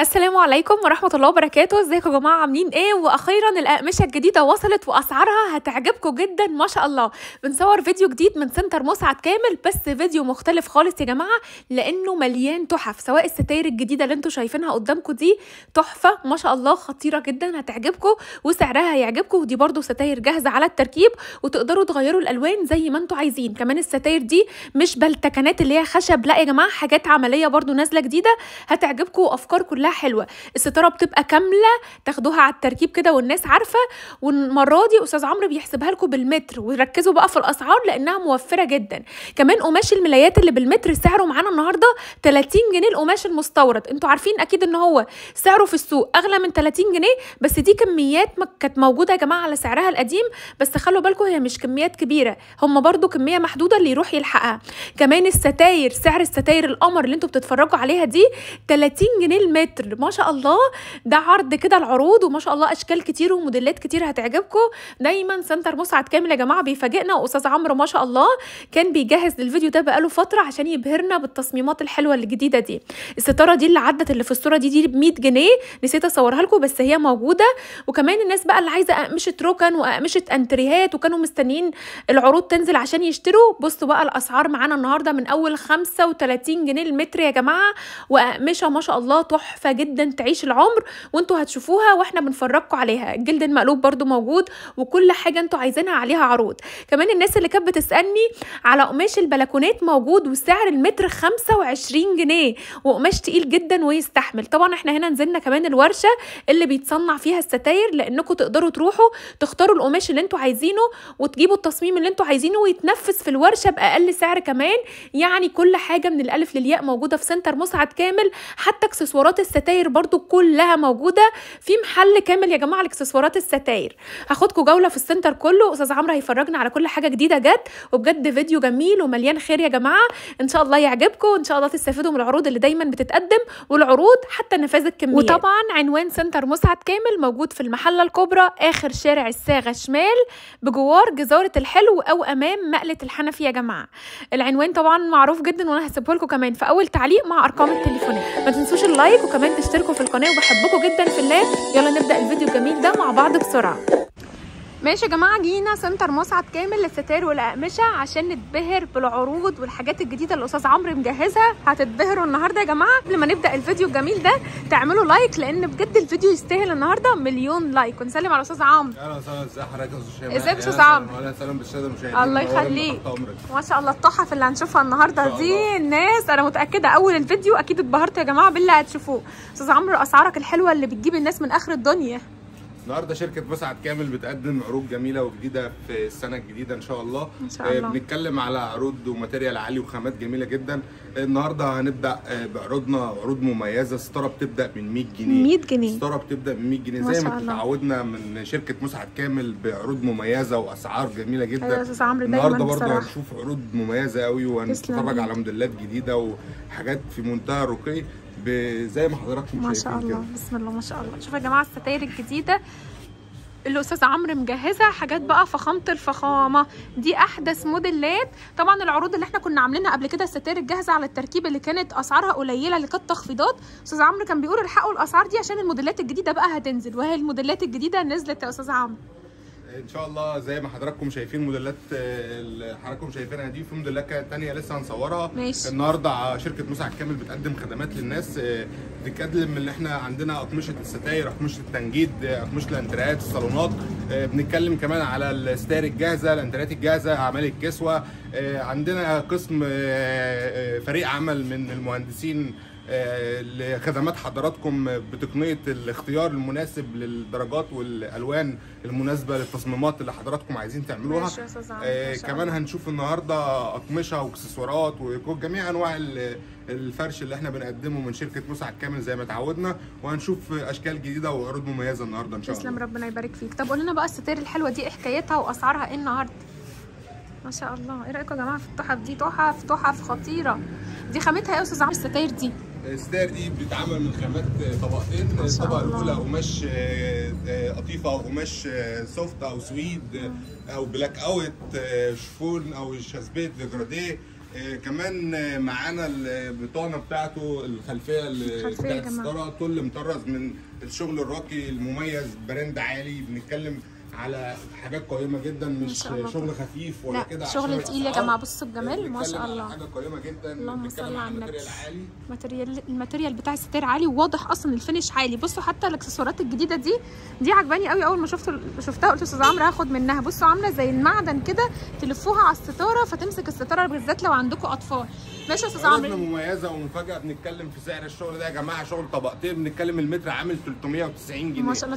السلام عليكم ورحمة الله وبركاته. ازيكم يا جماعة، عاملين ايه؟ واخيرا الأقمشة الجديدة وصلت واسعارها هتعجبكم جدا ما شاء الله. بنصور فيديو جديد من سنتر مسعد كامل، بس فيديو مختلف خالص يا جماعة لانه مليان تحف. سواء الستاير الجديدة اللي انتوا شايفينها قدامكم دي تحفة ما شاء الله، خطيرة جدا هتعجبكم وسعرها هيعجبكم. ودي برضو ستاير جاهزة على التركيب وتقدروا تغيروا الالوان زي ما انتوا عايزين. كمان الستاير دي مش بلتكنات اللي هي خشب، لا يا جماعة حاجات عملية برضو نازلة جديدة هتعجبكم، وافكار كلها حلوه. الستاره بتبقى كامله تاخدوها على التركيب كده والناس عارفه. والمره دي استاذ عمرو بيحسبها لكم بالمتر، وركزوا بقى في الاسعار لانها موفره جدا. كمان قماش الملايات اللي بالمتر سعره معانا النهارده 30 جنيه القماش المستورد. انتوا عارفين اكيد ان هو سعره في السوق اغلى من 30 جنيه، بس دي كميات ما كانت موجوده يا جماعه على سعرها القديم. بس خلوا بالكم هي مش كميات كبيره، هم برضو كميه محدوده اللي يروح يلحقها. كمان الستاير، سعر الستاير القمر اللي انتوا بتتفرجوا عليها دي 30 جنيه المتر ما شاء الله. ده عرض كده العروض، وما شاء الله اشكال كتير وموديلات كتير هتعجبكم. دايما سنتر مسعد كامل يا جماعه بيفاجئنا، واستاذ عمرو ما شاء الله كان بيجهز للفيديو ده بقاله فتره عشان يبهرنا بالتصميمات الحلوه الجديده دي. الستاره دي اللي عدت اللي في الصوره دي ب 100 جنيه، نسيت اصورها لكم بس هي موجوده. وكمان الناس بقى اللي عايزه اقمشه ركن واقمشه انتريهات وكانوا مستنيين العروض تنزل عشان يشتروا، بصوا بقى الاسعار معانا النهارده من اول 35 جنيه المتر يا جماعه. واقمشه ما شاء الله تحفه جدا تعيش العمر، وانتوا هتشوفوها واحنا بنفرجكم عليها. الجلد المقلوب برضو موجود، وكل حاجه انتوا عايزينها عليها عروض. كمان الناس اللي كانت بتسالني على قماش البلكونات موجود، وسعر المتر 25 جنيه، وقماش تقيل جدا ويستحمل. طبعا احنا هنا نزلنا كمان الورشه اللي بيتصنع فيها الستاير، لانكم تقدروا تروحوا تختاروا القماش اللي انتوا عايزينه وتجيبوا التصميم اللي انتوا عايزينه ويتنفذ في الورشه باقل سعر كمان. يعني كل حاجه من الالف للياء موجوده في سنتر مسعد كامل. حتى اكسسوارات الستاير برضو كلها موجوده في محل كامل يا جماعه لاكسسوارات الستاير. هاخدكم جوله في السنتر كله، استاذ عمرو هيفرجنا على كل حاجه جديده جت، وبجد فيديو جميل ومليان خير يا جماعه. ان شاء الله يعجبكم، وان شاء الله تستفيدوا من العروض اللي دايما بتتقدم، والعروض حتى نفاذ الكميات. وطبعا عنوان سنتر مسعد كامل موجود في المحله الكبرى اخر شارع الصاغه شمال، بجوار جزاره الحلو او امام مقله الحنفي يا جماعه. العنوان طبعا معروف جدا، وانا هسيبه لكم كمان في اول تعليق مع ارقام التليفونات. ما تنسوش اللايك وكمان تشتركوا في القناه، وبحبكم جدا في الله. يلا نبدا الفيديو الجميل ده مع بعض بسرعه. ماشي يا جماعه، جينا سنتر مسعد كامل للستاير والاقمشه عشان نتبهر بالعروض والحاجات الجديده اللي استاذ عمرو مجهزها. هتتبهروا النهارده يا جماعه. قبل ما نبدا الفيديو الجميل ده تعملوا لايك، لان بجد الفيديو يستاهل النهارده مليون لايك. ونسلم على استاذ عمرو. اهلا وسهلا، ازي حضرتك يا استاذ شيماء؟ ازيك يا استاذ عمرو؟ اهلا وسهلا بالساده المشاهدين. الله يخليك. ما شاء الله التحف اللي هنشوفها النهارده دي الناس، انا متاكده اول الفيديو اكيد اتبهرتوا يا جماعه باللي هتشوفوه. استاذ عمرو اسعارك الحلوه اللي بتجيب الناس من اخر الدنيا. النهارده شركه مسعد كامل بتقدم عروض جميله وجديده في السنه الجديده ان شاء الله. ان شاء الله بنتكلم على عروض وماتيريال عالي وخامات جميله جدا. النهارده هنبدا بعروضنا، عروض مميزه. ستاره بتبدا من 100 جنيه. 100 جنيه ستاره بتبدا من 100 جنيه زي ما تعودنا من شركه مسعد كامل بعروض مميزه واسعار جميله جدا. ايوه يا استاذ عمرو، النهارده برضه هنشوف عروض مميزه قوي، وهنتفرج على موديلات جديده وحاجات في منتهى الرقي زي ما حضراتكم شايفين ما شاء الله كده. بسم الله ما شاء الله. شوفوا يا جماعه الستاير الجديده اللي استاذ عمرو مجهزها، حاجات بقى فخامه الفخامه. دي احدث موديلات. طبعا العروض اللي احنا كنا عاملينها قبل كده الستاير الجاهزه على التركيب اللي كانت اسعارها قليله، اللي كانت تخفيضات، استاذ عمرو كان بيقول الحقوا الاسعار دي عشان الموديلات الجديده بقى هتنزل. وهي الموديلات الجديده نزلت يا استاذ عمرو ان شاء الله زي ما حضراتكم شايفين. موديلات اللي حضراتكم شايفينها دي في موديلات تانية لسه هنصورها. ماشي. النهارده شركه مسعد كامل بتقدم خدمات للناس. بتتكلم ان احنا عندنا اقمشه الستاير، اقمشه التنجيد، اقمشه الانتريهات، الصالونات. بنتكلم كمان على الستاير الجاهزه، الانتريهات الجاهزه، اعمال الكسوه. عندنا قسم فريق عمل من المهندسين لخدمات حضراتكم بتقنيه الاختيار المناسب للدرجات والالوان المناسبه للتصميمات اللي حضراتكم عايزين تعملوها. كمان هنشوف النهارده اقمشه واكسسوارات وجميع انواع الفرش اللي احنا بنقدمه من شركه مسعد كامل زي ما اتعودنا، وهنشوف اشكال جديده وعروض مميزه النهارده ان شاء الله. تسلم، ربنا يبارك فيك. طب قول لنا بقى الستاير الحلوه دي ايه حكايتها واسعارها ايه النهارده؟ ما شاء الله. ايه رايكم يا جماعه في التحف دي؟ تحف خطيره. دي خامتها ايه يا استاذ عمرو الستاير دي؟ الستاير دي بتتعمل من خامات طبقتين. الطبقه الاولى قماش قطيفه او قماش سوفت او سويد او بلاك اوت، شفون او شاسبيت ديجراديه. كمان معانا البطانه بتاعته الخلفيه بتاعت الستاره طول مطرز من الشغل الراقي المميز، براند عالي. بنتكلم على حاجات قيمه جدا، مش شغل خفيف ولا كده، شغل تقيل يا جماعه. بصوا الجمال ما شاء الله، حاجه قيمه جدا. اللهم صل على النبي. عالي، الماتيريال بتاع الستاير عالي، وواضح اصلا الفينش عالي. بصوا حتى الاكسسوارات الجديده دي عجباني قوي. اول ما شفتها قلت استاذ عمرو هاخد منها. بصوا عامله زي المعدن كده، تلفوها على الستاره فتمسك الستاره، بالذات لو عندكم اطفال. ماشي يا استاذ عمرو. مميزه ومفاجاه. بنتكلم في سعر الشغل ده يا جماعه، شغل طبقتين. بنتكلم المتر عامل 390 جنيه ما شاء الله،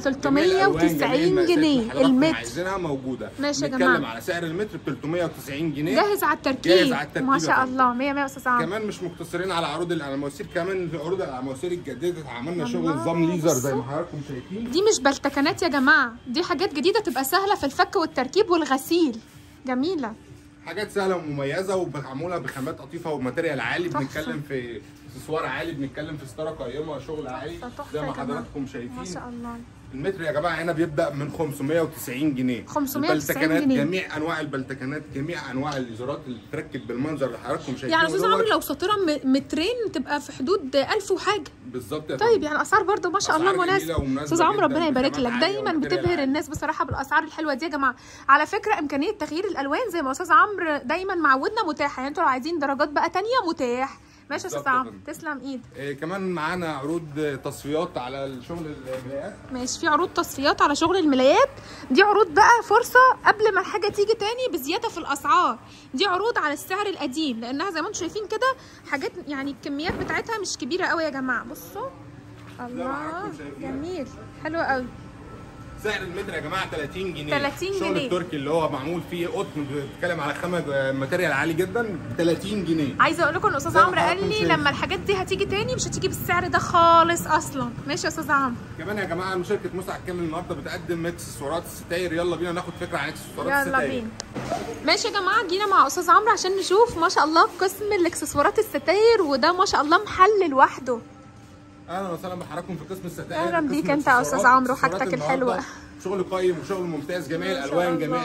390 جنيه المتر. عايزينها موجوده. ماشي يا جماعه، بنتكلم على سعر المتر ب 390 جنيه، جاهز على التركيب. ما شاء الله 100 100 يا استاذ عمرو. كمان مش مقتصرين على عروض المواسير، كمان في عروض المواسير اتجددت، عملنا شغل نظام ليزر زي ما حضراتكم شايفين. دي مش بلتكنات يا جماعه، دي حاجات جديده تبقى سهله في الفك والتركيب والغسيل، جميله، حاجات سهله ومميزه ومعموله بخامات قطيفه وماتيريال عالي. بنتكلم في اكسسوار عالي، بنتكلم في ستاره قيمه، شغل عالي زي ما حضراتكم شايفين. ما شاء الله. المتر يا جماعه هنا بيبدا من 590 جنيه. 590 جنيه. جميع انواع البلتكنات، جميع انواع الازارات اللي بتركب بالمنظر اللي حضراتكم شايفينه. يعني استاذ عمرو لو ساطره مترين تبقى في حدود 1000 وحاجه بالظبط. طيب يعني اسعار برده ما شاء الله مناسبه. استاذ عمرو ربنا يبارك لك، دايما بتبهر الناس بصراحه بالاسعار الحلوه دي يا جماعه. على فكره امكانيه تغيير الالوان زي ما استاذ عمرو دايما معودنا متاحه، يعني انتوا لو عايزين درجات بقى ثانيه متاح. ماشي يا استاذ عمرو، تسلم ايدك. كمان معانا عروض تصفيات على شغل الملايات. ماشي، في عروض تصفيات على شغل الملايات. دي عروض بقى فرصه قبل ما الحاجه تيجي تاني بزياده في الاسعار. دي عروض على السعر القديم، لانها زي ما انتم شايفين كده حاجات يعني الكميات بتاعتها مش كبيره قوي يا جماعه. بصوا الله، جميل، حلو قوي. سعر المتر يا جماعه 30 جنيه. 30 جنيه. الشغل التركي اللي هو معمول فيه قطن، بنتكلم على خامه ماتيريال عالي جدا ب 30 جنيه. عايزه اقول لكم ان استاذ عمرو قال لي لما الحاجات دي هتيجي تاني مش هتيجي بالسعر ده خالص اصلا. ماشي يا استاذ عمرو. كمان يا جماعه شركه مسعد كامل النهارده بتقدم اكسسوارات الستاير. يلا بينا ناخد فكره عن اكسسوارات الستاير. يلا بينا. ماشي يا جماعه، جينا مع استاذ عمرو عشان نشوف ما شاء الله قسم الاكسسوارات الستاير، وده ما شاء الله محل لوحده. اهلا وسهلا بحضراتكم في قسم الستاير. اهلا بيك انت يا استاذ عمرو وحاجتك الحلوه. شغل قيم وشغل ممتاز، جميع الالوان، جميع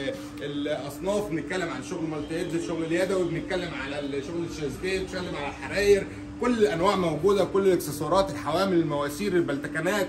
الاصناف. بنتكلم عن شغل مالتي هيدز، الشغل اليدوي، بنتكلم على شغل الشيزبيه، بنتكلم على الحراير، كل الانواع موجوده، كل الاكسسوارات، الحوامل، المواسير، البلتكنات،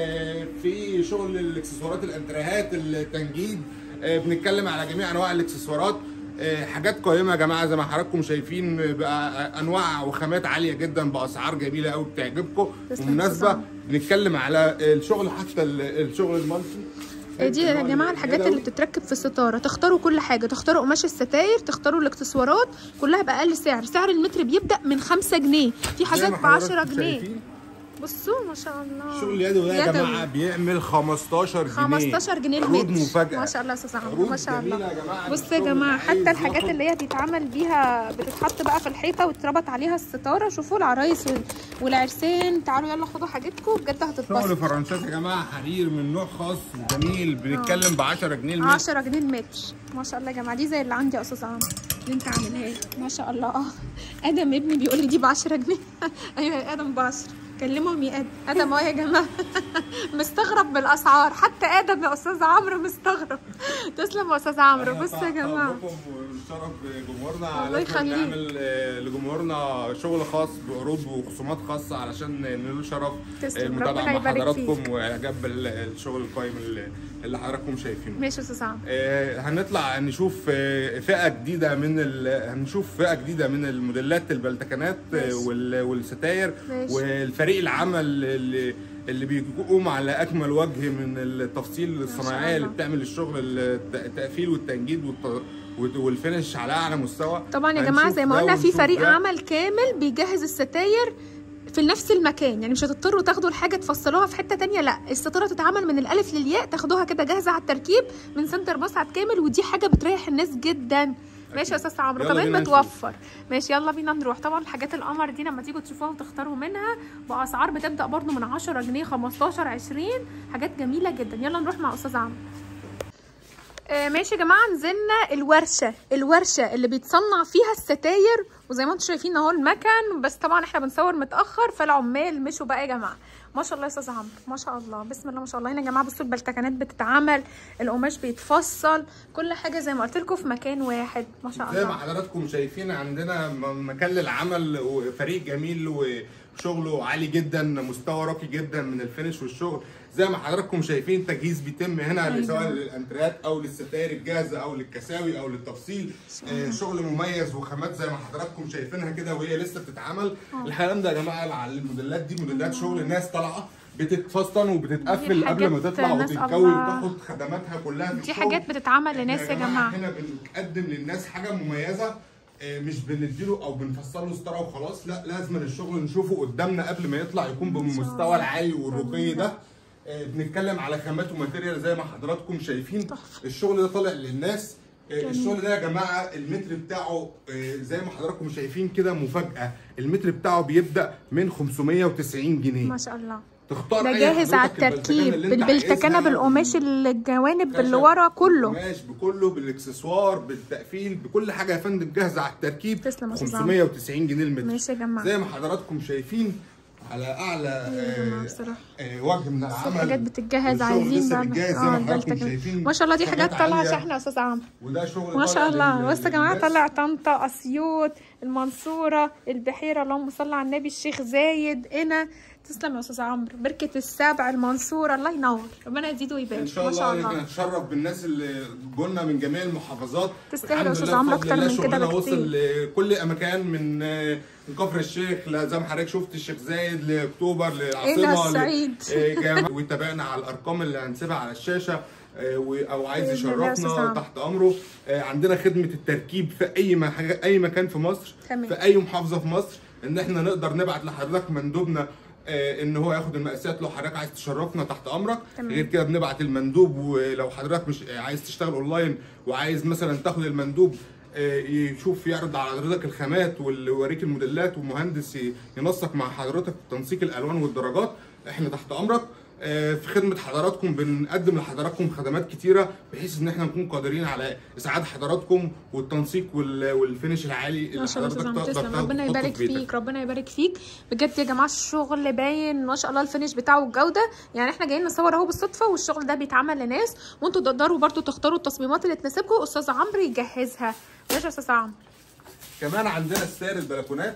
في شغل الاكسسوارات، الانتريهات، التنجيد. بنتكلم على جميع انواع الاكسسوارات. حاجات قيمه يا جماعه زي ما حضراتكم شايفين، بقى انواع وخامات عاليه جدا باسعار جميله قوي بتعجبكم ومناسبه. بنتكلم على الشغل، حتى الشغل المالتي دي يا جماعه الحاجات اللي بتتركب في الستاره. تختاروا كل حاجه، تختاروا قماش الستاير، تختاروا الاكسسوارات، كلها باقل سعر. سعر المتر بيبدا من 5 جنيه، في حاجات ب 10 جنيه. بصوا ما شاء الله. الشغل اليدوي ده يا جماعه بيعمل 15 جنيه. 15 جنيه المتر. مفاجاه ما شاء الله يا استاذ عمرو، ما شاء الله. بصوا يا جماعه حتى الحاجات اللي هي بيتعمل بيها، بتتحط بقى في الحيطه وتربط عليها الستاره. شوفوا العرايس والعرسان، تعالوا يلا خدوا حاجتكم بجد هتتبسطوا. شغل فرنسات يا جماعه، حرير من نوع خاص جميل. بنتكلم ب 10 جنيه المتر. 10 جنيه المتر ما شاء الله يا جماعه. دي زي اللي عندي يا استاذ عمرو اللي انت عاملها ما شاء الله. ادم ابني بيقول لي دي ب 10 جنيه. ايوه يا ادم ب 10. كلمهم يا ادم اهو يا جماعه. مستغرب بالاسعار، حتى ادم يا استاذ عمرو مستغرب. تسلم يا استاذ عمرو. بصوا يا جماعه، شرف جمهورنا، الله يخليك. نعمل لجمهورنا شغل خاص بعروض وخصومات خاصه علشان ننال شرف المتابعه مع حضراتكم واعجاب الشغل القيم اللي حضراتكم شايفينه. ماشي يا استاذ عمرو. هنطلع نشوف فئه جديده من الموديلات، البلتكنات والستاير، والفريق العمل اللي بيقوم على اكمل وجه من التفصيل الصناعيه اللي بتعمل الشغل التقفيل والتنجيد والفينش على اعلى مستوى. طبعا يا جماعه زي ما قلنا في فريق عمل كامل بيجهز الستاير في نفس المكان، يعني مش هتضطروا تاخدوا الحاجه تفصلوها في حته ثانيه، لا الستاره تتعمل من الالف للياء، تاخدوها كده جاهزه على التركيب من سنتر مسعد كامل، ودي حاجه بتريح الناس جدا. ماشي يا استاذ عمرو، كمان بتوفر. ماشي يلا بينا نروح. طبعا الحاجات القمر دي لما تيجوا تشوفوها وتختاروا منها باسعار بتبدا برده من 10 جنيه 15 20، حاجات جميله جدا. يلا نروح مع استاذ عمرو. ماشي يا جماعه، نزلنا الورشه اللي بيتصنع فيها الستاير، وزي ما انتم شايفين اهو المكن، بس طبعا احنا بنصور متاخر فالعمال مشوا بقى يا جماعه. ما شاء الله يا استاذ عمرو، ما شاء الله، بسم الله ما شاء الله. هنا يا جماعه بصوا البلتكنات بتتعمل، القماش بيتفصل، كل حاجه زي ما قلت لكم في مكان واحد. ما شاء الله. زي ما حضراتكم شايفين عندنا مكان للعمل وفريق جميل وشغله عالي جدا، مستوى راقي جدا من الفينش والشغل. زي ما حضراتكم شايفين تجهيز بيتم هنا سواء للانتريات او للستاير الجاهزه او للكساوي او للتفصيل. شغل مميز وخامات زي ما حضراتكم شايفينها كده وهي لسه بتتعمل. الكلام ده يا جماعه على الموديلات دي موديلات شغل الناس طالعه بتتفصل وبتتقفل قبل ما تطلع وتتكون وتاخد خدماتها كلها. دي حاجات بتتعمل لناس يا جماعه. هنا بنقدم للناس حاجه مميزه، مش بنديله او بنفصل له ستاره وخلاص، لا لازم الشغل نشوفه قدامنا قبل ما يطلع يكون بالمستوى العالي والرقي ده. بنتكلم على خامات وماتيريال زي ما حضراتكم شايفين. الشغل ده طالع للناس. الشغل ده يا جماعه المتر بتاعه زي ما حضراتكم شايفين كده مفاجاه، المتر بتاعه بيبدا من 590 جنيه. ما شاء الله. تختار ده جاهز على التركيب بالبلتكنه بالقماش الجوانب اللي ورا كله، بالقماش بكله بالاكسسوار بالتقفيل بكل حاجه يا فندم جاهزه على التركيب. تسلم يا استاذ 590 جنيه المتر. ماشي يا جماعه. زي ما حضراتكم شايفين على اعلى وجه من العمل. حاجات بتتجهز، عايزين بقى زي ما حضراتكم شايفين. ما شاء الله دي حاجات طالعه شحن يا استاذ عمرو. وده شغل ما شاء الله. بصوا يا جماعه طلع طنطا، اسيوط، المنصوره، البحيره، اللهم صل على النبي، الشيخ زايد، قنا. تسلم يا استاذ عمرو. بركه السبع، المنصوره، الله ينور، ربنا يزيده ويبارك. ان شاء الله احنا نتشرف بالناس اللي جولنا من جميع المحافظات. تستاهل يا استاذ عمرو اكتر من كده بكتير. وصل لكل مكان من كفر الشيخ زي ما حضرتك شفت، الشيخ زايد، لاكتوبر، للعاصمه، واتابعنا على الارقام اللي هنسيبها على الشاشه، او عايز يشرفنا تحت امره. عندنا خدمه التركيب في اي مكان في مصر، في اي محافظه في مصر، ان احنا نقدر نبعت لحضرتك مندوبنا ان هو ياخد المقاسات لو حضرتك عايز تشرفنا تحت امرك. غير كده بنبعت المندوب، ولو حضرتك مش عايز تشتغل اونلاين وعايز مثلا تاخد المندوب يشوف يعرض على حضرتك الخامات ويوريك الموديلات، ومهندس ينسق مع حضرتك تنسيق الالوان والدرجات، احنا تحت امرك. في خدمه حضراتكم بنقدم لحضراتكم خدمات كتيره بحيث ان احنا نكون قادرين على اسعاد حضراتكم والتنسيق والفينش العالي اللي حضرتك تقدر. ربنا يبارك فيك، ربنا يبارك فيك بجد يا جماعه. الشغل باين ما شاء الله، الفينش بتاعه والجوده. يعني احنا جايين نصور اهو بالصدفه، والشغل ده بيتعمل لناس، وانتوا تقدروا برده تختاروا التصميمات اللي تناسبكم، استاذ عمرو يجهزها. ماشي يا استاذ عمرو. كمان عندنا ستاير البلكونات.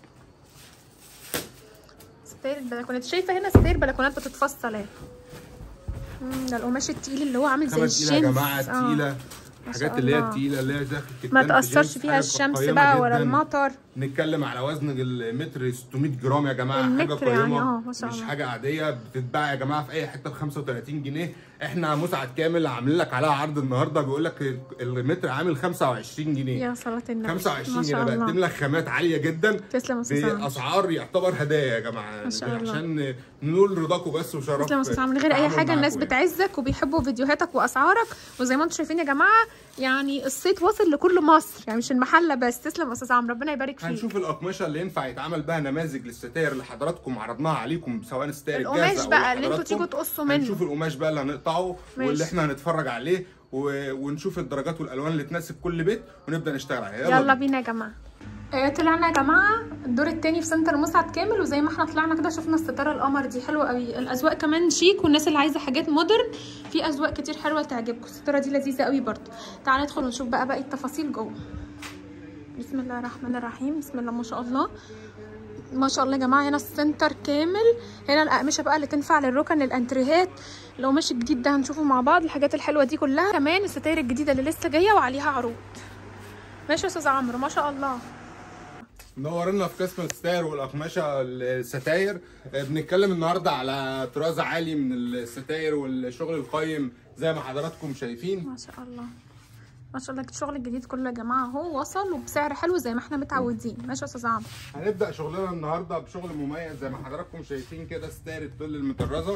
ستاير البلكونات، شايفه هنا ستاير بلكونات بتتفصل اهي. ده القماش التقيل اللي هو عامل زي الجينز. يا جماعه تقيله، الحاجات اللي هي التقيله اللي هي داخل ما تاثرش فيها الشمس بقى ولا المطر. نتكلم على وزن المتر 600 جرام يا جماعه، حاجه قيمه يعني مش حاجه عاديه. بتتباع يا جماعه في اي حته ب 35 جنيه. احنا مسعد كامل عاملين لك عليها عرض النهارده، بيقول لك المتر عامل 25 جنيه. يا صلاه النبي، 25 جنيه بقدم لك خامات عاليه جدا. تسلم يا استاذ عمرو. باسعار يعتبر هدايا يا جماعه، عشان نقول رضاكم بس وشرف. تسلم يا استاذ عمرو. من غير اي حاجه الناس بتعزك وبيحبوا فيديوهاتك واسعارك، وزي ما انتم شايفين يا جماعه يعني الصيت واصل لكل مصر، يعني مش المحله بس. تسلم يا استاذ عمرو، ربنا يبارك فيك. هنشوف الاقمشه اللي ينفع يتعمل بها نماذج للستاير اللي حضراتكم عرضناها عليكم، سواء ستاير الجاهزه القماش بقى اللي انتوا تيجوا تقصوا منه. هنشوف القماش بقى اللي هنقطعه واللي احنا هنتفرج عليه، ونشوف الدرجات والالوان اللي تناسب كل بيت، ونبدا نشتغل عليها. يلا بينا يا جماعه. طلعنا يا جماعه الدور الثاني في سنتر مسعد كامل، وزي ما احنا طلعنا كده شفنا الستاره القمر دي حلوه قوي. الاذواق كمان شيك، والناس اللي عايزه حاجات مودرن في اذواق كتير حلوه تعجبكم. الستاره دي لذيذه قوي برده. تعالى ندخل ونشوف بقى باقي التفاصيل جوه. بسم الله الرحمن الرحيم، بسم الله ما شاء الله ما شاء الله يا جماعه. هنا السنتر كامل، هنا الاقمشه بقى اللي تنفع للركن، للانتريهات، القماش الجديد ده هنشوفه مع بعض، الحاجات الحلوه دي كلها. كمان الستاير الجديده اللي لسه جايه وعليها عروض. ماشي يا استاذ عمرو، ما شاء الله. منورنا في قسم الستاير والاقمشه الستاير. بنتكلم النهارده على طراز عالي من الستاير والشغل القيم زي ما حضراتكم شايفين. ما شاء الله ما شاء الله. الشغل الجديد كله يا جماعه اهو وصل وبسعر حلو زي ما احنا متعودين. ماشي يا استاذ عمرو. هنبدا شغلنا النهارده بشغل مميز زي ما حضراتكم شايفين كده، ستاير التل المطرزه.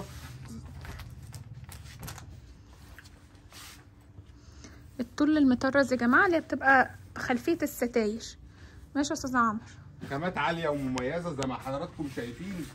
التل المطرز يا جماعه اللي بتبقى خلفيه الستاير. ماشي يا استاذ عمرو. خامات عاليه ومميزه زي ما حضراتكم شايفين.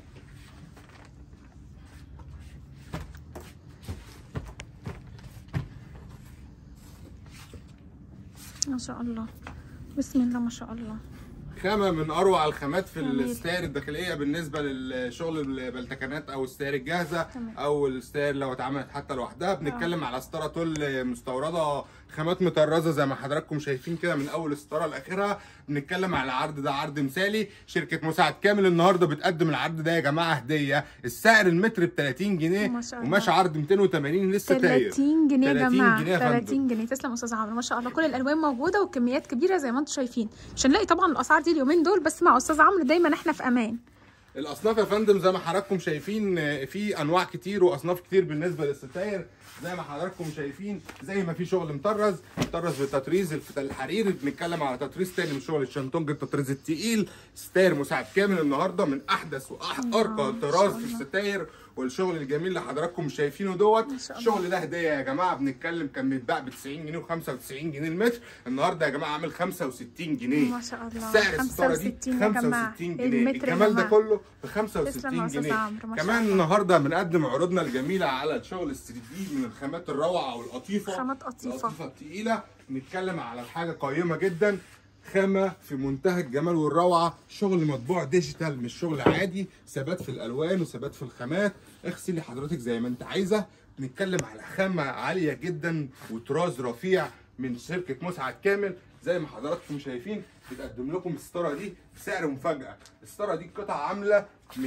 شاء الله، بسم الله ما شاء الله. خامه من اروع الخامات في الستاير الداخليه بالنسبه للشغل البلتكنات او الستاير الجاهزه او الستاير لو اتعملت حتى لوحدها. بنتكلم على ستاره تول مستورده، خامات مطرزه زي ما حضراتكم شايفين كده من اول ستاره لاخرها. بنتكلم على عرض، ده عرض مثالي. شركه مساعد كامل النهارده بتقدم العرض ده يا جماعه هديه. السعر المتر ب 30 جنيه وماشي عرض 280 للستاير. 30 جنيه يا جماعه، 30 جنيه. تسلم استاذ عمرو ما شاء الله. كل الالوان موجوده والكميات كبيره زي ما انتم شايفين. مش هنلاقي طبعا الاسعار دي اليومين دول، بس مع استاذ عمرو دايما احنا في امان. الاصناف يا فندم زي ما حضراتكم شايفين في انواع كتير واصناف كتير بالنسبه للستاير زي ما حضراتكم شايفين. زي ما في شغل مطرز بالتطريز الحريري، بنتكلم على تطريز تاني من شغل الشنطونج التطريز التقيل. ستاير مساعد كامل النهارده من احدث وارقى طراز في الستاير، والشغل الجميل اللي حضراتكم شايفينه دوت. الشغل ده هديه يا جماعه. بنتكلم كان بيتباع ب 90 جنيه و95 جنيه المتر، النهارده يا جماعه عامل 65 جنيه ما شاء الله. سعر الستاره دي 65 جنيه. الجمال ده كله ب 65 جنيه. كمان النهارده بنقدم عروضنا الجميله على الشغل ال 3 دي من الخامات الروعه والقطيفه، خامات قطيفه التقيله. بنتكلم على حاجه قيمه جدا، خامه في منتهى الجمال والروعه. شغل مطبوع ديجيتال مش شغل عادي، ثبات في الالوان وثبات في الخامات. اغسلي حضرتك زي ما انت عايزه. بنتكلم على خامه عاليه جدا وطراز رفيع من شركه مساعد كامل. زي ما حضراتكم شايفين بتقدم لكم الستاره دي بسعر مفاجاه. الستاره دي القطعه عامله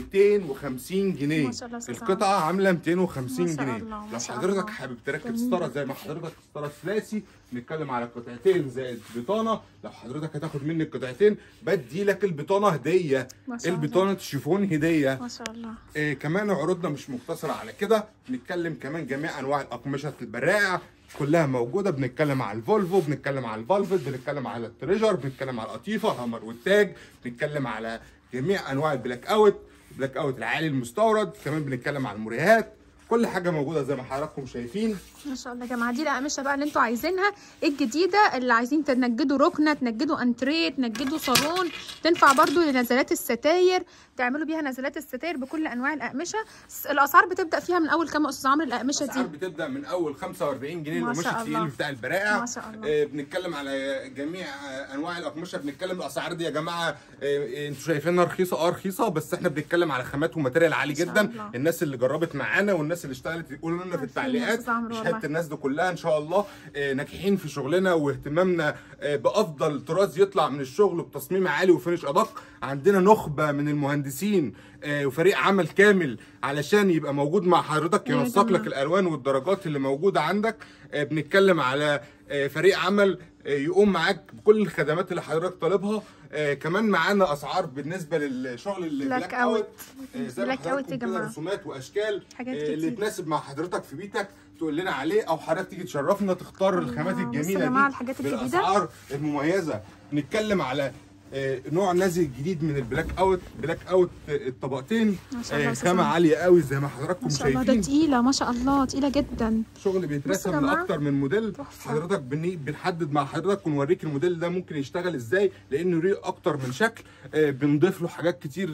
250 جنيه. ما شاء الله. القطعه عامله 250 جنيه. لو حضرتك حابب تركب ستاره زي ما حضرتك ستاره ثلاثي، بنتكلم على قطعتين زائد بطانه. لو حضرتك هتاخد مني القطعتين بدي لك البطانه هديه. البطانه شيفون هديه ما شاء الله. كمان عروضنا مش مقتصره على كده، بنتكلم كمان جميع انواع الاقمشه البراعه كلها موجوده. بنتكلم على الفولفو، بنتكلم على الفالفت، بنتكلم على التريجر، بنتكلم على القطيفه هامر والتاج، بنتكلم على جميع انواع البلاك اوت العالي المستورد. كمان بنتكلم على المريهات. كل حاجه موجوده زي ما حضراتكم شايفين. ما شاء الله يا جماعه. دي الاقمشه بقى اللي انتوا عايزينها الجديده، اللي عايزين تنجدوا ركنه، تنجدوا انتريه، تنجدوا صالون. تنفع برضو لنزلات الستاير، تعملوا بيها نزلات الستاير بكل انواع الاقمشه. الاسعار بتبدا فيها من اول كام يا استاذ عمرو الاقمشه دي؟ الاسعار بتبدا من اول 45 جنيه القماش التقيل بتاع البراعه. ما شاء الله. بنتكلم على جميع انواع الاقمشه. بنتكلم الاسعار دي يا جماعه انتوا شايفينها رخيصه، رخيصه، بس احنا بنتكلم على خامات وماتيريال عالي جدا. الناس اللي جربت معانا والناس اللي اشتغلت يقولوا لنا في التعليقات. شهاده الناس دي كلها ان شاء الله ناجحين في شغلنا واهتمامنا بافضل طراز يطلع من الشغل بتصميم عالي وفينش ادق. عندنا نخبه من المهندسين وفريق عمل كامل علشان يبقى موجود مع حضرتك ينسق لك الالوان والدرجات اللي موجوده عندك. بنتكلم على فريق عمل يقوم معاك بكل الخدمات اللي حضرتك طالبها. كمان معانا اسعار بالنسبه للشغل البلاك اوت. زي ما حضراتكم كده رسومات واشكال اللي تناسب مع حضرتك في بيتك تقول لنا عليه، او حضرتك تيجي تشرفنا تختار الخامات الجميله دي بالاسعار المميزه. نتكلم على نوع نازل جديد من البلاك اوت الطبقتين. خامه عاليه قوي زي ما حضراتكم شايفين. ما شاء الله. ده تقيله ما شاء الله، تقيله جدا. شغل بيترسم لاكتر من موديل. حضرتك بنحدد مع حضرتك ونوريك الموديل ده ممكن يشتغل ازاي، لانه ليه اكتر من شكل. بنضيف له حاجات كتير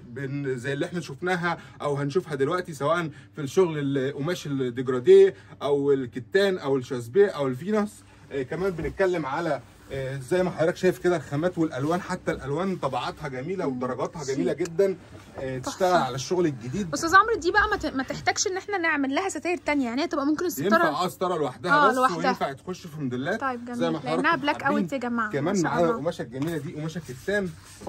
زي اللي احنا شفناها او هنشوفها دلوقتي، سواء في الشغل القماش الديجراديه او الكتان او الشاسبيه او الفينوس. كمان بنتكلم على زي ما حضرتك شايف كده الخامات والالوان، حتى الالوان طبعاتها جميله ودرجاتها جميله جدا. تشتغل على الشغل الجديد. استاذ عمرو دي بقى ما تحتاجش ان احنا نعمل لها ستاير ثانيه، يعني هي تبقى ممكن الستاره ينفع ستاره لوحدها بس لوحدها. وينفع تخش في موديلات. طيب جميل. زي ما حضرتك لانها بلاك اوت يا جماعه. كمان معانا القماشه الجميله دي قماشه كتان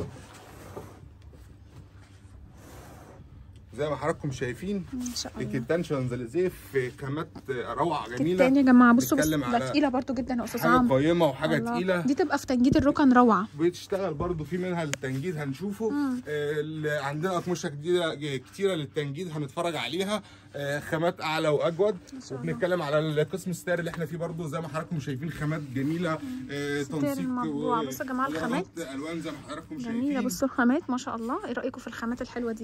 زي ما حضراتكم شايفين. ما شاء الله. الكتان شانزليزيه في خامات روعه جميله. كتان يا جماعه. بصوا ده تقيله برده جدا يا استاذ عمرو. حاجه قيمه وحاجه تقيله. دي تبقى في تنجيد الركن روعه. بتشتغل برده في منها للتنجيد هنشوفه. عندنا اقمشه كتيره للتنجيد هنتفرج عليها. خامات اعلى واجود. وبنتكلم على القسم الستاير اللي احنا فيه برده زي ما حضراتكم شايفين خامات جميله. تنسيق بصوا يا جماعه الخامات الوان زي ما حضراتكم شايفين جميله. بصوا الخامات ما شاء الله. ايه رايكم في الخامات الحلوه دي؟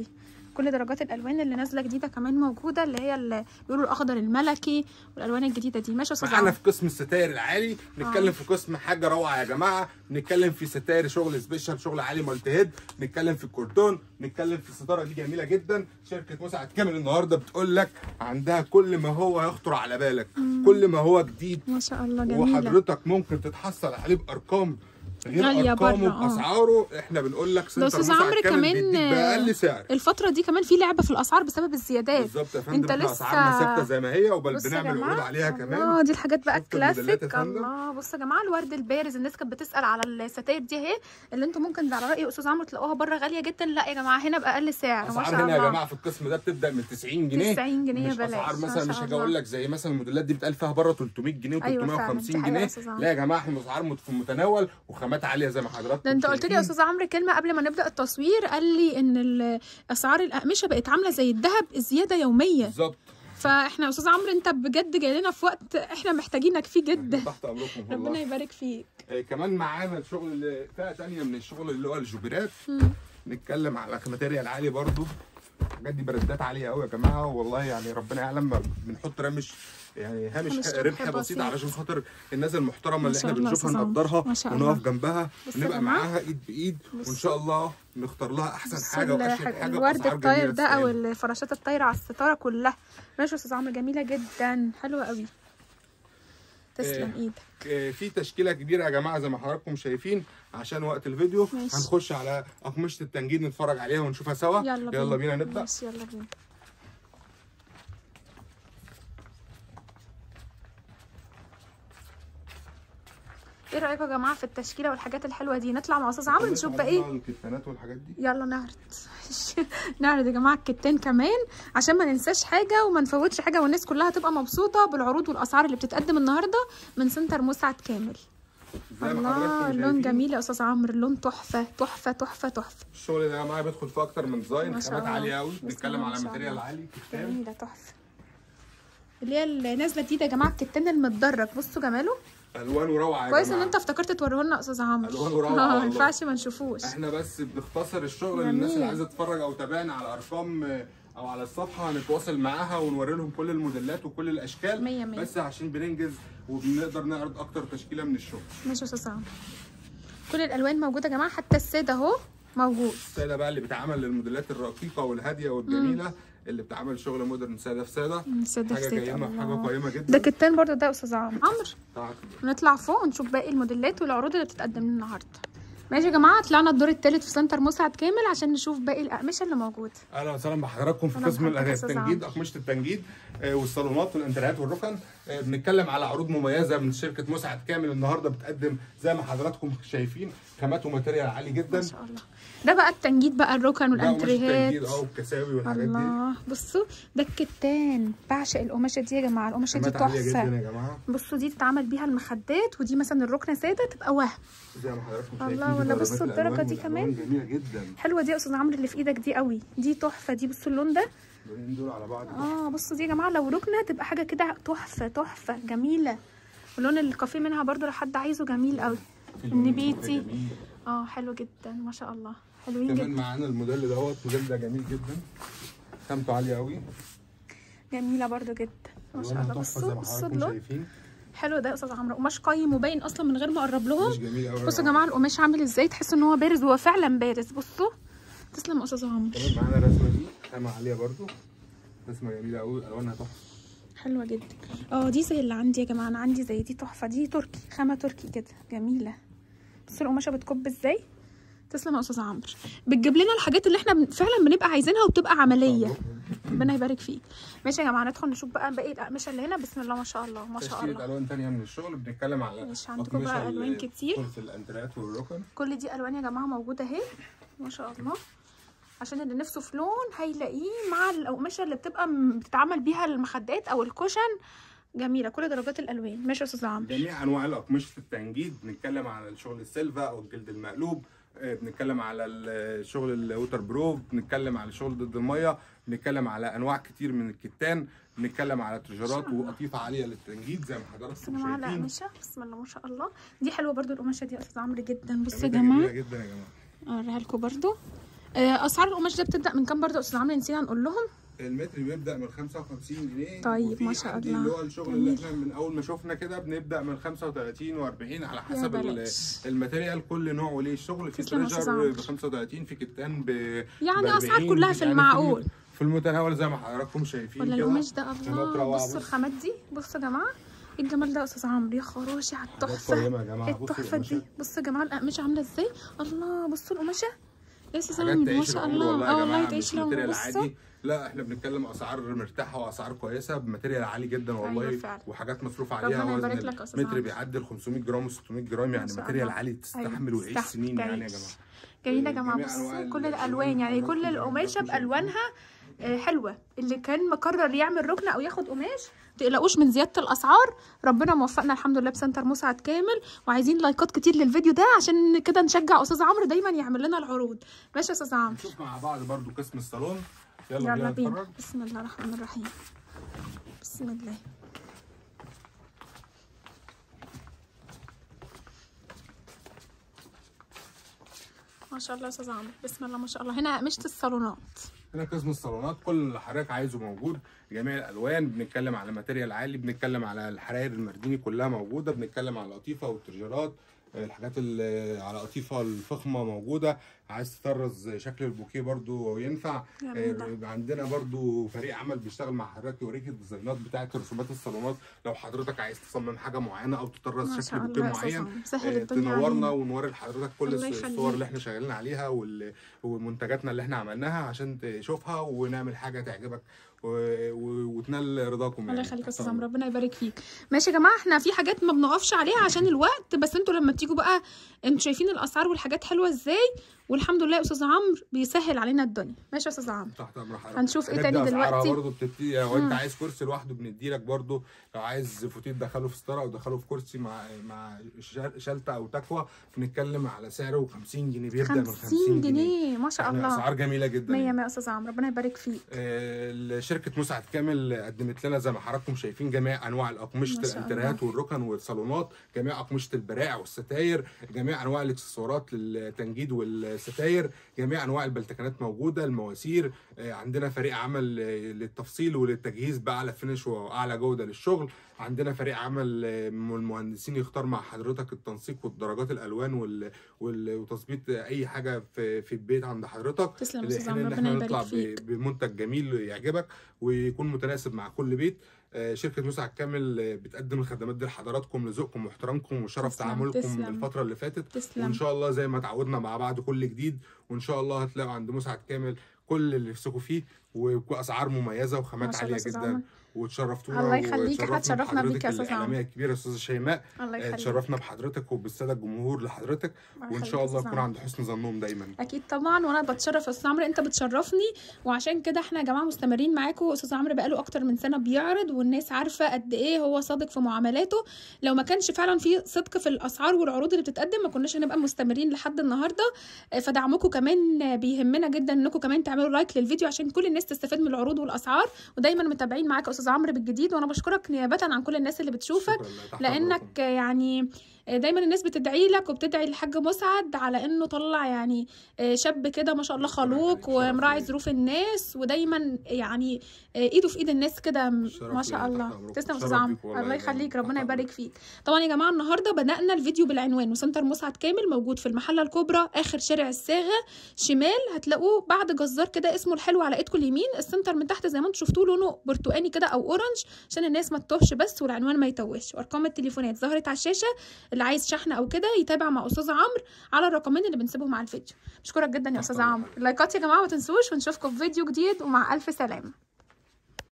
كل درجات الالوان اللي نازله جديده كمان موجوده، اللي هي اللي بيقولوا الاخضر الملكي والالوان الجديده دي. ماشي يا استاذ معانا في قسم الستاير العالي، نتكلم في قسم حاجه روعه يا جماعه، نتكلم في ستاير شغل سبيشال، شغل عالي مالتي هيد، نتكلم في الكرتون، نتكلم في الستاره دي جميله جدا. شركه مسعد كامل النهارده بتقول لك عندها كل ما هو يخطر على بالك، كل ما هو جديد ما شاء الله جميله، وحضرتك ممكن تتحصل عليه بارقام غير غالية ارقامه بره. باسعاره. احنا بنقول لك سنتر استاذ مسعد عمرو كامل كمان بيديك باقل سعر. الفتره دي كمان في لعبه في الاسعار بسبب الزيادات. بالظبط يا فندم، انت احنا لسه اسعارنا ثابته زي ما هي، وبل بصوا يا بنعمل جماعة، عروض عليها كمان. الله دي الحاجات بقى شفت الموديلات يا الكلاسيك. فندم؟ الله بصوا يا جماعه الورد البارز، الناس كانت بتسال على الستاير دي اهي، اللي انتم ممكن على راي استاذ عمرو تلاقوها بره غاليه جدا. لا يا جماعه هنا باقل سعر. ما اسعار شاء هنا الله يا جماعه في القسم ده بتبدا من 90 جنيه. 90 جنيه مش بلاش. اسعار ما مثلا، شاء مش هاجي الله. اقول لك زي مثلا الموديلات دي بتقال فيها بره 300 جنيه أيوة فعلا، و350 دي حقيقة يا جنيه. أستاذ عمرو. لا يا جماعه احنا اسعار في المتناول وخامات عاليه زي ما حضراتكم ده انت قلت لي يا استاذ عمرو كلمه قبل ما نبدا التصوير، قال لي ان اسعار الاقمشه بقت عامله زي الذهب، زياده يوميه. بالظبط. فاحنا يا استاذ عمرو انت بجد جاي لنا في وقت احنا محتاجينك فيه جدا. تحت امركم والله. ربنا يبارك فيك. كمان معانا الشغل اللي فئه ثانيه من الشغل اللي هو الجوبيرات. نتكلم على ماتيريال عالي برضو، الحاجات دي براندات عاليه قوي يا جماعه والله، يعني ربنا يعلم بنحط هامش ربح بسيط علشان خاطر الناس المحترمه اللي احنا بنشوفها نقدرها ونقف جنبها ونبقى معاها ايد بايد، وان شاء الله نختار لها احسن حاجه واشيك حاجه. الورد الطاير ده او الفراشات الطايره على الستاره كلها. ماشي يا استاذ عمرو جميله جدا، حلوه قوي، تسلم ايدك. في تشكيله كبيره يا جماعه زي ما حضراتكم شايفين. عشان وقت الفيديو ماشي. هنخش على اقمشه التنجيد نتفرج عليها ونشوفها سوا. يلا بينا نبدا. ماشي يلا بينا. ايه رايكم يا جماعه في التشكيله والحاجات الحلوه دي؟ نطلع مع استاذ عمرو نشوف بقى ايه الكتانات والحاجات دي. يلا نعرض نعرض يا جماعه الكتان كمان عشان ما ننساش حاجه وما نفوتش حاجه، والناس كلها تبقى مبسوطه بالعروض والاسعار اللي بتتقدم النهارده من سنتر مسعد كامل. الله اللون جميل يا استاذ عمرو، اللون تحفه تحفه تحفه تحفه. الشغل ده يا جماعه بيدخل فيه اكتر من ديزاين، خامات عاليه قوي. بنتكلم على ماتيريال عالي، كتان جميله تحفه، اللي هي اللي نازله جديده يا جماعه، الكتان المتدرج. بصوا جماله، الوانه روعه يا كويس ان انت افتكرت توريه لنا يا استاذ عمرو. الوانه روعه ما ينفعش ما نشوفوش. احنا بس بنختصر الشغل للناس اللي عايزه تتفرج او تابعنا على ارقام او على الصفحه، هنتواصل معاها ونوري لهم كل الموديلات وكل الاشكال. مية مية. بس عشان بننجز وبنقدر نعرض اكتر تشكيله من الشغل. ماشي يا استاذ عمرو، كل الالوان موجوده يا جماعه، حتى الساده اهو موجود. الساده بقى اللي بتتعمل للموديلات الرقيقه والهاديه والجميله، اللي بتعمل شغل مودرن ساده في ساده. حاجه قيمه، حاجه قيمه جدا. ده كتان برضو ده يا استاذ عمرو. نطلع فوق ونشوف باقي الموديلات والعروض اللي بتتقدم لنا النهارده. ماشي يا جماعه، طلعنا الدور الثالث في سنتر مسعد كامل عشان نشوف باقي الاقمشه اللي موجوده. اهلا وسهلا بحضراتكم في قسم التنجيد، اقمشه التنجيد والصالونات والانتريهات والركن. بنتكلم على عروض مميزه من شركه مسعد كامل النهارده، بتقدم زي ما حضراتكم شايفين خامات وماتيريال عالي جدا. ما شاء الله. ده بقى التنجيد بقى، الركن والانتريهات والكساوي والحاجات دي. الله بصوا ده الكتان، بعشق القماشه دي يا جماعه، القماشه دي تحفه جدا يا جماعه. بصوا دي تتعمل بيها المخدات، ودي مثلا الركنه ساده تبقى وهم زي ما حضراتكم شايفين. الله، ولا بصوا الدرجه دي كمان جميله جدا، حلوه دي يا استاذ عمرو اللي في ايدك دي قوي، دي تحفه دي. بصوا اللون ده، اللونين دول على بعض. بصوا دي يا جماعه لو ركنه تبقى حاجه كده تحفه تحفه جميله. ولون الكافيه منها برضو لو حد عايزه جميل قوي، النبيتي حلو جدا ما شاء الله، حلوين جدا. كمان معانا الموديل دوت، الموديل ده جميل جدا، خامته عاليه قوي، جميله برضو جدا ما شاء الله. بصوا اللون حلو ده يا استاذ عمرو، قماش قيم وباين اصلا من غير ما اقرب لهم. بصوا يا جماعه القماش عامل ازاي، تحسوا ان هو بارز، وهو فعلا بارز. بصوا تسلم يا استاذ عمرو. كمان معانا الرسمه دي خامه عاليه برضو، رسمه جميله قوي، الوانها تحفه حلوه جدا. دي زي اللي عندي يا جماعه، انا عندي زي دي تحفه، دي تركي، خامه تركي كده جميله. بصوا القماشه بتكب ازاي. تسلم يا استاذ عمرو، بتجيب لنا الحاجات اللي احنا فعلا بنبقى عايزينها وبتبقى عمليه. ربنا يبارك فيك. ماشي يا جماعه، ندخل نشوف بقى باقي الاقمشه اللي هنا. بسم الله ما شاء الله ما شاء الله. الوان ثانيه من الشغل، بنتكلم على مش عندكم بقى الوان كتير في الانتريهات والركن. كل دي الوان يا جماعه موجوده اهي ما شاء الله، عشان اللي نفسه في لون هيلاقيه مع القماشه اللي بتتعمل بيها المخدات او الكشن. جميله كل درجات الالوان. ماشي يا استاذ عمرو، جميع انواع الاقمشه التنجيد. بنتكلم على الشغل السيلفا او الجلد المقلوب، بنتكلم على الشغل الووتر بروف، بنتكلم على الشغل ضد الميه، بنتكلم على انواع كتير من الكتان، بنتكلم على تريجرات وقطيفه عاليه للتنجيد زي ما حضراتكم شايفين. على قماشه بسم الله ما شاء الله. دي حلوه برده القماشه دي يا استاذ عمرو جدا. بصوا يا جماعه جدا يا جماعه، اوريها لكم برده. اسعار القماش ده بتبدا من كام برضه يا استاذ عمرو؟ نسينا نقول لهم. المتر بيبدا من 55 جنيه. طيب ما شاء الله. اللي هو الشغل اللي احنا من اول ما شفنا كده بنبدا من 35 و40 على حسب الماتيريال، كل نوع وليه الشغل. في تريجر ب 35، في كتان ب يعني اسعار كلها في المعقول، في المتناول زي ما حضراتكم شايفين كده. ولا القماش ده الله، بصوا الخامات دي، بصوا يا جماعه ايه الجمال ده يا استاذ عمرو، يا خراشي على التحفه. التحفه دي بصوا يا جماعه القماشه عامله ازاي، الله بصوا القماشه يا استاذ عمرو ما شاء الله. والله تعيش العمر. عادي، لا احنا بنتكلم اسعار مرتاحه واسعار كويسه بماتيريال عالي جدا والله. أيوة وحاجات مصروف عليها. وزن المتر بيعدي ال 500 جرام و600 جرام، يعني ماتيريال عالي تستحمل ويعيش سنين يعني يا جماعه. جميله يا جماعه، بصوا كل الالوان، يعني كل القماشه بالوانها حلوه. اللي كان مقرر يعمل ركن او ياخد قماش متقلقوش من زياده الاسعار، ربنا موفقنا الحمد لله بسنتر مسعد كامل. وعايزين لايكات كتير للفيديو ده عشان كده نشجع استاذ عمرو دايما يعمل لنا العروض. ماشي يا استاذ عمرو؟ نشوف مع بعض برضو قسم الصالون. يلا بينا. بسم الله الرحمن الرحيم. بسم الله. ما شاء الله يا استاذ عمرو، بسم الله ما شاء الله. هنا قماشه الصالونات، هنا قسم الصالونات كل اللي حضرتك عايزه موجود، جميع الالوان. بنتكلم على ماتيريال عالي، بنتكلم على الحراير المرديني كلها موجوده، بنتكلم على القطيفه والترجرات، الحاجات اللي على قطيفه الفخمه موجوده. عايز تطرز شكل البوكيه برضو ينفع. عندنا برضو فريق عمل بيشتغل مع حضرتك يوريك الديزاينات بتاعه رسومات الصالونات. لو حضرتك عايز تصمم حاجه معينه او تطرز شكل بوكيه معين تنورنا ونوري لحضرتك كل الصور اللي احنا شغالين عليها ومنتجاتنا اللي احنا عملناها عشان تشوفها ونعمل حاجه تعجبك وتنال رضاكم. يعني الله يخليك يا استاذ عمرو، ربنا يبارك فيك. ماشي يا جماعه، احنا في حاجات ما بنقفش عليها عشان الوقت، بس انتوا لما تيجوا بقى انتوا شايفين الاسعار والحاجات حلوه ازاي، والحمد لله يا استاذ عمرو بيسهل علينا الدنيا. ماشي يا استاذ عمرو؟ تحت امر حضرتك. هنشوف ايه تاني دلوقتي. برضه بتبتدي لو انت عايز كرسي لوحده بنديلك برضه، لو عايز فوتيه تدخله في ستاره او تدخله في كرسي مع شلته او تكوى، بنتكلم على سعره 50 جنيه، بيبدا من 50 جنيه. ما شاء الله، اسعار جميله جدا. 100 100 يا استاذ عمرو، ربنا يبارك فيك. شركه مسعد كامل قدمت لنا زي ما حضراتكم شايفين جميع انواع الاقمشه، الانتريهات والركن والصالونات، جميع اقمشه البراع والستاير، جميع انواع الاكسسوارات للتنجيد والستاير، جميع انواع البلتكنات موجوده، المواسير. عندنا فريق عمل للتفصيل وللتجهيز باعلى فينش واعلى جوده للشغل. عندنا فريق عمل من المهندسين يختار مع حضرتك التنسيق والدرجات الالوان وتظبيط اي حاجه في البيت عند حضرتك. تسلم يا استاذ عمرو، ربنا يبارك فيك. بمنتج جميل يعجبك ويكون متناسب مع كل بيت. شركة مسعد كامل بتقدم الخدمات دي لحضراتكم لذوقكم واحترامكم وشرف تعاملكم الفترة اللي فاتت. وإن شاء الله زي ما تعودنا مع بعض كل جديد، وإن شاء الله هتلاقوا عند مسعد كامل كل اللي نفسكم فيه واسعار مميزه وخامات عاليه جدا. وتشرفتونا. الله يخليك، هتشرفنا بيك يا استاذ عمرو. الاعلاميه الكبيره استاذه شيماء، تشرفنا بحضرتك وبالساده الجمهور لحضرتك، وان شاء الله نكون عند حسن ظنهم دايما. اكيد طبعا، وانا بتشرف يا استاذ عمرو، انت بتشرفني، وعشان كده احنا يا جماعه مستمرين معاكم. استاذ عمرو بقاله اكتر من سنه بيعرض، والناس عارفه قد ايه هو صادق في معاملاته. لو ما كانش فعلا في صدق في الاسعار والعروض اللي بتتقدم ما كناش هنبقى مستمرين لحد النهارده. فدعمكم كمان بيهمنا جدا، انكم كمان تعملوا لايك للفيديو عشان كل الناس تستفاد من العروض والاسعار، ودايما متابعين معاك يا استاذ عمرو بالجديد. وانا بشكرك نيابه عن كل الناس اللي بتشوفك، لانك يعني دايما الناس بتدعي لك وبتدعي للحاج مسعد على انه طلع يعني شاب كده ما شاء الله خلوق ومراعي ظروف الناس، ودايما يعني ايده في ايد الناس كده ما شاء الله. تسلم يا استاذ عمرو، الله يخليك، ربنا يبارك فيك. طبعا يا جماعه النهارده بدانا الفيديو بالعنوان، وسنتر مسعد كامل موجود في المحله الكبرى اخر شارع الصاغه شمال، هتلاقوه بعد جزار كده اسمه الحلو على ايدكم اليمين. السنتر من تحت زي ما انتم شفتوه لونه برتقاني كده او اورنج عشان الناس ما تتوهش بس، والعنوان ما يتوهش. وارقام التليفونات ظهرت على الشاشه، اللي عايز شحن او كده يتابع مع استاذ عمرو على الرقمين اللي بنسيبهم على الفيديو. بشكرك جدا يا استاذ عمرو. اللايكات يا جماعه ما تنسوش، ونشوفكم في فيديو جديد ومع الف سلامه.